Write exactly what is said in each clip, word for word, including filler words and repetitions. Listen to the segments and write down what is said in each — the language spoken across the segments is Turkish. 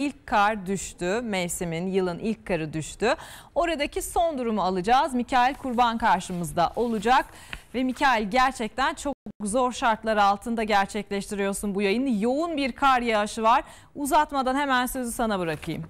İlk kar düştü, mevsimin, yılın ilk karı düştü. Oradaki son durumu alacağız. Mikail Kurban karşımızda olacak. Ve Mikail, gerçekten çok zor şartlar altında gerçekleştiriyorsun bu yayını. Yoğun bir kar yağışı var. Uzatmadan hemen sözü sana bırakayım.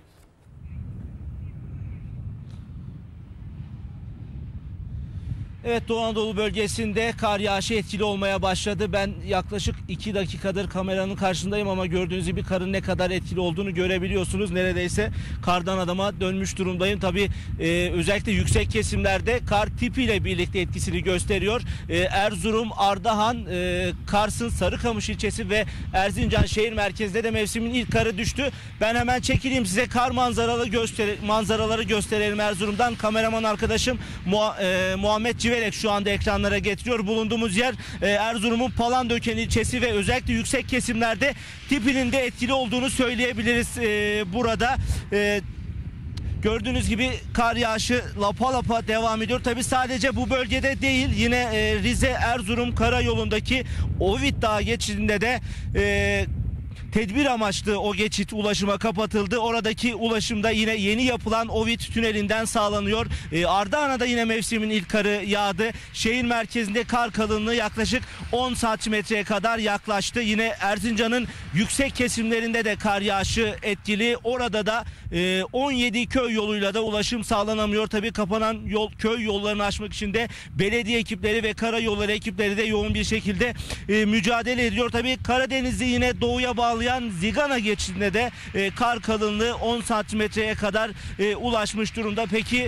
Evet, Doğu Anadolu bölgesinde kar yağışı etkili olmaya başladı. Ben yaklaşık iki dakikadır kameranın karşısındayım ama gördüğünüz gibi karın ne kadar etkili olduğunu görebiliyorsunuz. Neredeyse kardan adama dönmüş durumdayım. Tabii e, özellikle yüksek kesimlerde kar tipiyle birlikte etkisini gösteriyor. E, Erzurum, Ardahan, e, Kars'ın Sarıkamış ilçesi ve Erzincan şehir merkezinde de mevsimin ilk karı düştü. Ben hemen çekileyim, size kar manzaralı göster manzaraları gösterelim Erzurum'dan. Kameraman arkadaşım Muha e, Muhammed Civelek şu anda ekranlara getiriyor. Bulunduğumuz yer e, Erzurum'un Palandöken ilçesi ve özellikle yüksek kesimlerde tipinin de etkili olduğunu söyleyebiliriz e, burada. E, Gördüğünüz gibi kar yağışı lapa lapa devam ediyor. Tabi sadece bu bölgede değil, yine e, Rize Erzurum karayolundaki Ovid Dağı geçidinde de e, tedbir amaçlı o geçit ulaşıma kapatıldı. Oradaki ulaşımda yine yeni yapılan Ovid tünelinden sağlanıyor. E, Ardahan'a da yine mevsimin ilk karı yağdı. Şehir merkezinde kar kalınlığı yaklaşık on santimetreye kadar yaklaştı. Yine Erzincan'ın yüksek kesimlerinde de kar yağışı etkili. Orada da e, on yedi köy yoluyla da ulaşım sağlanamıyor. Tabii kapanan yol, köy yollarını aşmak için de belediye ekipleri ve karayolları ekipleri de yoğun bir şekilde e, mücadele ediyor. Tabii Karadeniz'i yine doğuya bağlı Zigana geçidinde de e, kar kalınlığı on santimetreye kadar e, ulaşmış durumda. Peki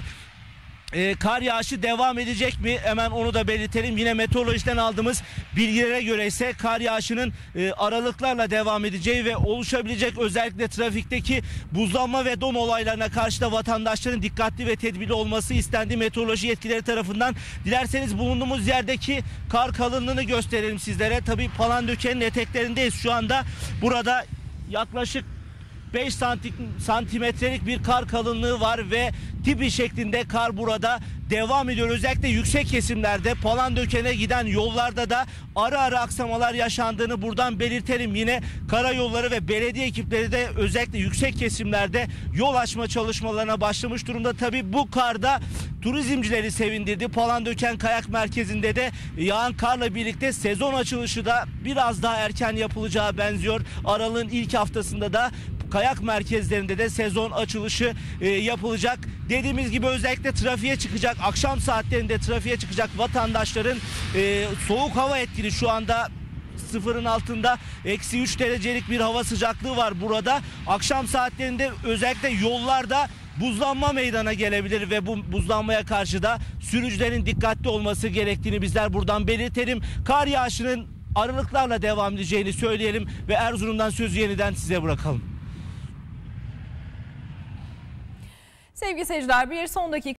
e, kar yağışı devam edecek mi? Hemen onu da belirtelim. Yine meteorolojiden aldığımız bilgilere göre ise kar yağışının e, aralıklarla devam edeceği ve oluşabilecek özellikle trafikteki buzlanma ve don olaylarına karşı da vatandaşların dikkatli ve tedbirli olması istendi meteoroloji yetkilileri tarafından. Dilerseniz bulunduğumuz yerdeki kar kalınlığını gösterelim sizlere. Tabii Palandöken'in eteklerindeyiz şu anda. Burada yaklaşık beş santimetrelik bir kar kalınlığı var ve tipi şeklinde kar burada devam ediyor. Özellikle yüksek kesimlerde Palandöken'e giden yollarda da ara ara aksamalar yaşandığını buradan belirtelim. Yine karayolları ve belediye ekipleri de özellikle yüksek kesimlerde yol açma çalışmalarına başlamış durumda. Tabii bu karda turizmcileri sevindirdi. Palandöken Kayak Merkezi'nde de yağan karla birlikte sezon açılışı da biraz daha erken yapılacağı benziyor. Aralığın ilk haftasında da kayak merkezlerinde de sezon açılışı e, yapılacak. Dediğimiz gibi özellikle trafiğe çıkacak, akşam saatlerinde trafiğe çıkacak vatandaşların e, soğuk hava etkili şu anda sıfırın altında eksi üç derecelik bir hava sıcaklığı var burada. Akşam saatlerinde özellikle yollarda buzlanma meydana gelebilir ve bu buzlanmaya karşı da sürücülerin dikkatli olması gerektiğini bizler buradan belirtelim. Kar yağışının aralıklarla devam edeceğini söyleyelim ve Erzurum'dan sözü yeniden size bırakalım. Sevgili seyirciler, bir son dakika